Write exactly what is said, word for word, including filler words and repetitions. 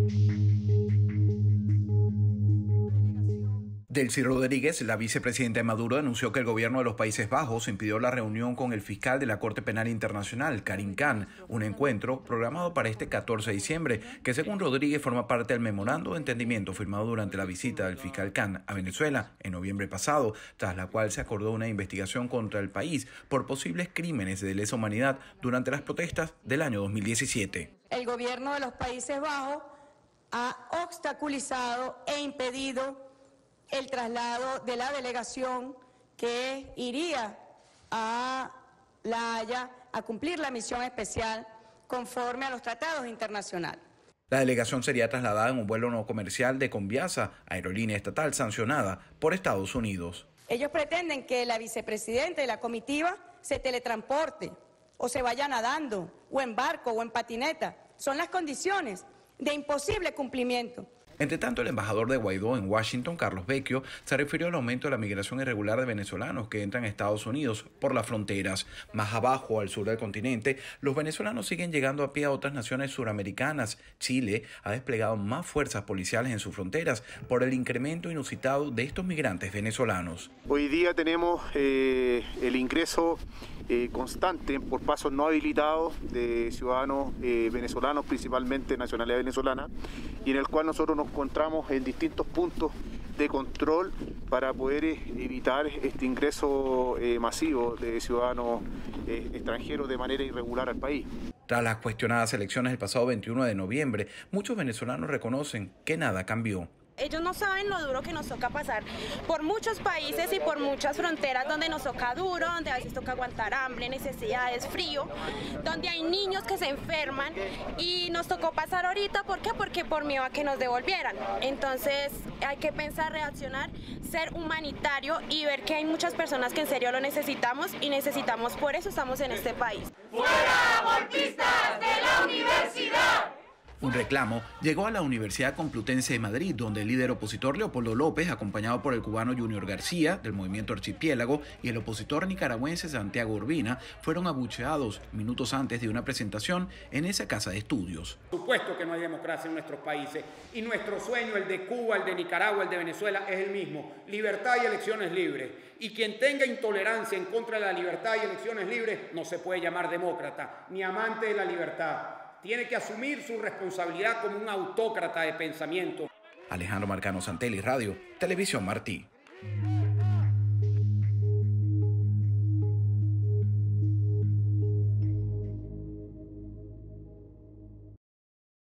Delcy Rodríguez, la vicepresidenta de Maduro, denunció que el gobierno de los Países Bajos impidió la reunión con el fiscal de la Corte Penal Internacional, Karim Khan, un encuentro programado para este catorce de diciembre, que según Rodríguez forma parte del memorando de entendimiento firmado durante la visita del fiscal Khan a Venezuela en noviembre pasado, tras la cual se acordó una investigación contra el país por posibles crímenes de lesa humanidad durante las protestas del año dos mil diecisiete. El gobierno de los Países Bajos ha obstaculizado e impedido el traslado de la delegación que iría a La Haya a cumplir la misión especial conforme a los tratados internacionales. La delegación sería trasladada en un vuelo no comercial de Conviasa, aerolínea estatal sancionada por Estados Unidos. Ellos pretenden que la vicepresidenta y la comitiva se teletransporte o se vaya nadando, o en barco, o en patineta. Son las condiciones de imposible cumplimiento. Entre tanto, el embajador de Guaidó en Washington, Carlos Vecchio, se refirió al aumento de la migración irregular de venezolanos que entran a Estados Unidos por las fronteras. Más abajo, al sur del continente, los venezolanos siguen llegando a pie a otras naciones suramericanas. Chile ha desplegado más fuerzas policiales en sus fronteras por el incremento inusitado de estos migrantes venezolanos. Hoy día tenemos eh, el ingreso eh, constante por pasos no habilitados de ciudadanos eh, venezolanos, principalmente de nacionalidad venezolana, y en el cual nosotros nos encontramos en distintos puntos de control para poder evitar este ingreso eh, masivo de ciudadanos eh, extranjeros de manera irregular al país. Tras las cuestionadas elecciones del pasado veintiuno de noviembre, muchos venezolanos reconocen que nada cambió. Ellos no saben lo duro que nos toca pasar por muchos países y por muchas fronteras donde nos toca duro, donde a veces toca aguantar hambre, necesidades, frío, donde hay niños que se enferman y nos tocó pasar ahorita. ¿Por qué? Porque por miedo a que nos devolvieran. Entonces hay que pensar, reaccionar, ser humanitario y ver que hay muchas personas que en serio lo necesitamos y necesitamos, por eso estamos en este país. ¡Fuera golpistas de la universidad! Un reclamo llegó a la Universidad Complutense de Madrid, donde el líder opositor Leopoldo López, acompañado por el cubano Junior García, del movimiento Archipiélago, y el opositor nicaragüense Santiago Urbina, fueron abucheados minutos antes de una presentación en esa casa de estudios. Por supuesto que no hay democracia en nuestros países, y nuestro sueño, el de Cuba, el de Nicaragua, el de Venezuela, es el mismo: libertad y elecciones libres. Y quien tenga intolerancia en contra de la libertad y elecciones libres no se puede llamar demócrata, ni amante de la libertad. Tiene que asumir su responsabilidad como un autócrata de pensamiento. Alejandro Marcano Santelli, Radio, Televisión Martí.